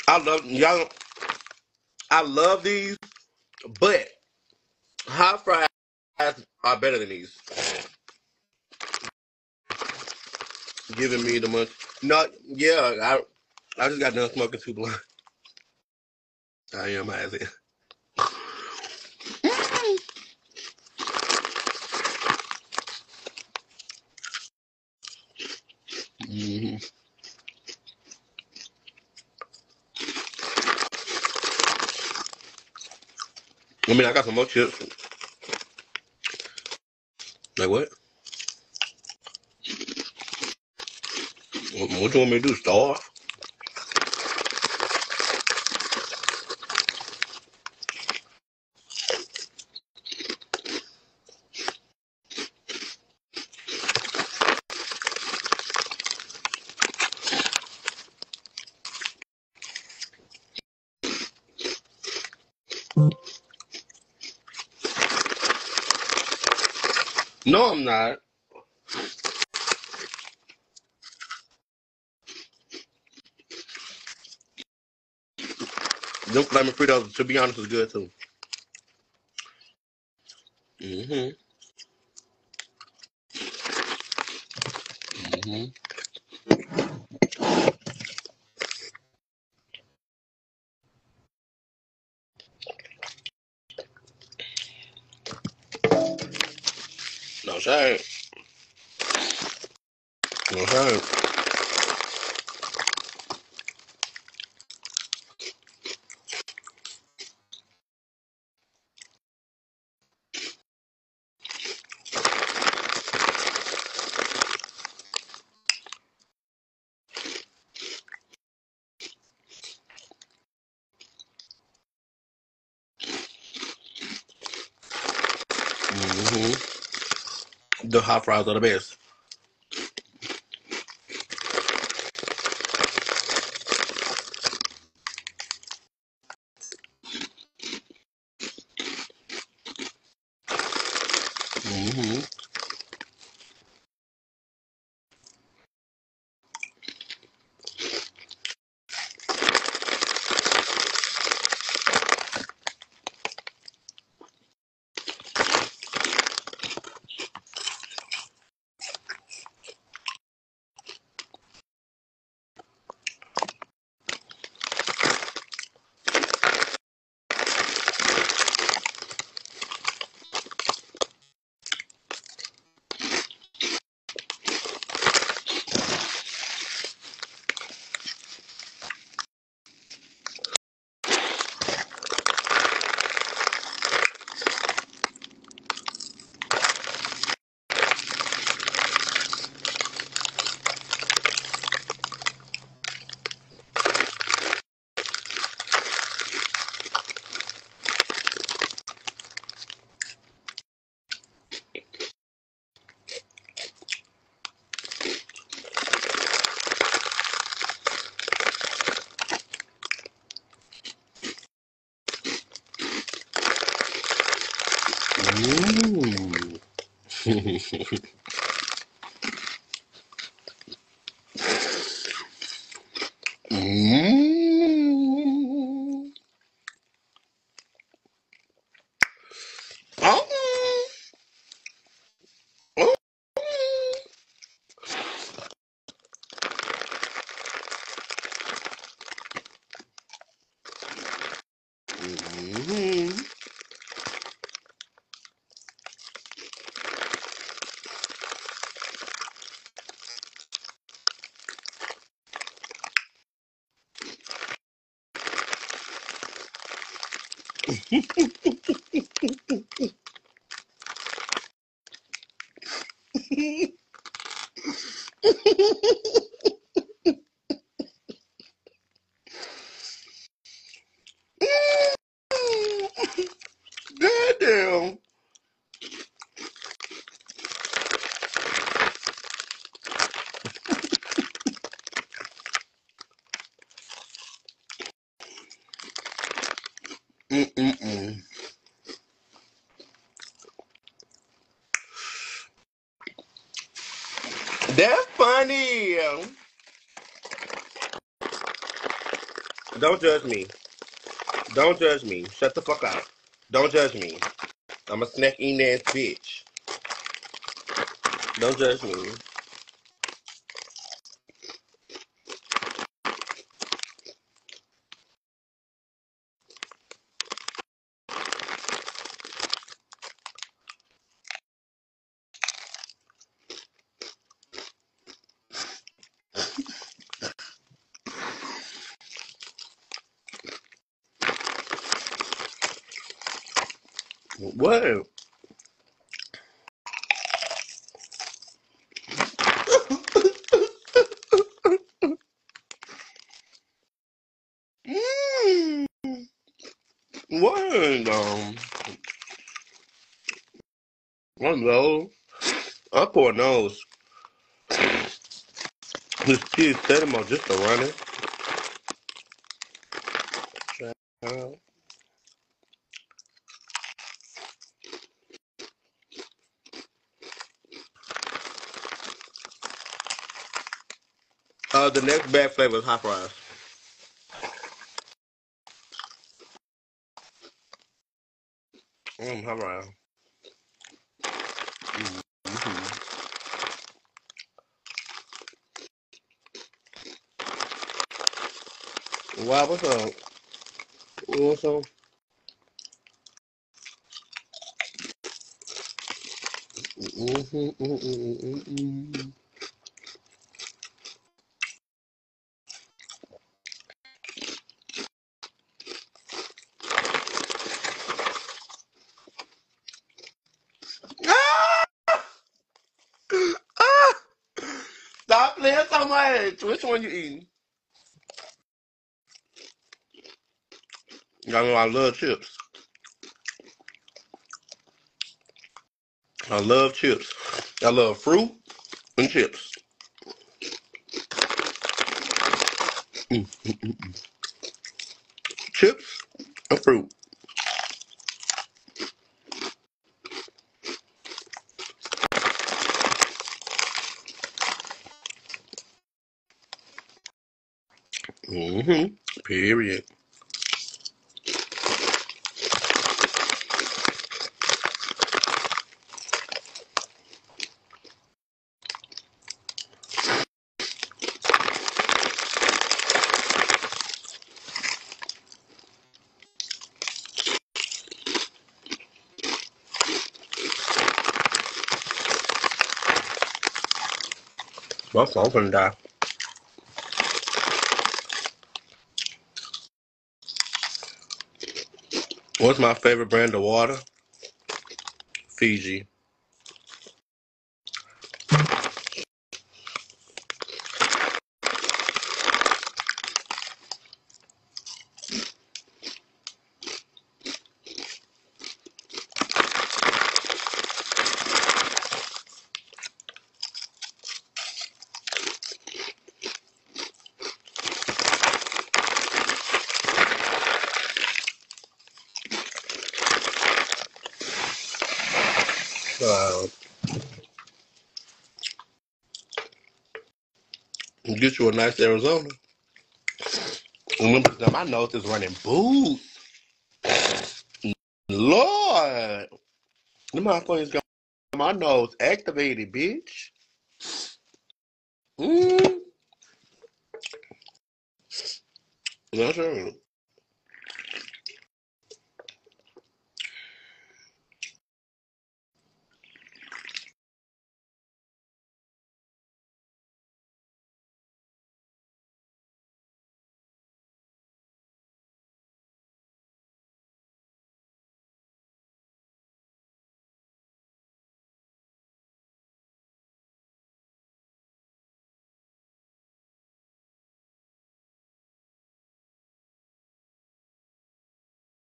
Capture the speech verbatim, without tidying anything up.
I love y'all. I love these, but hot fries are better than these. Giving me the munch. No, yeah, I I just got done smoking two blunt. I am high as hell. Mm-hmm. I mean, I got some more chips. Like what? What, what you want me to do? Starve? No, I'm not. Them flaming Fritos, to be honest, is good too. Mm-hmm. Mm-hmm. No shame. No shame. Mm-hmm. The hot fries are the best. Mm-hmm. Mm. Mm. Oh. Oh. Mm-hmm. Goddamn. Mm-mm-mm. That's funny. Don't judge me. Don't judge me. Shut the fuck up. Don't judge me. I'm a snack eating ass bitch. Don't judge me. What? Mm. What? Um, one of those. I pour nose. This kid set him up just to run it. Uh, the next bad flavor is hot fries. Mm, hot fries. Mm-hmm. Wow, what's up? What's up? Mm-hmm, mm-hmm, mm-hmm. Ah! Ah! Stop playing so much. Which one you eating? Y'all know I love chips. I love chips. I love fruit and chips. Mm. Chips and fruit. Mm-hmm. Period. My phone finna die. What's my favorite brand of water? Fiji. Uh, get you a nice Arizona. Remember, now my nose is running boots. Lord. Them motherfuckers got my nose activated, bitch. Mm. That's right.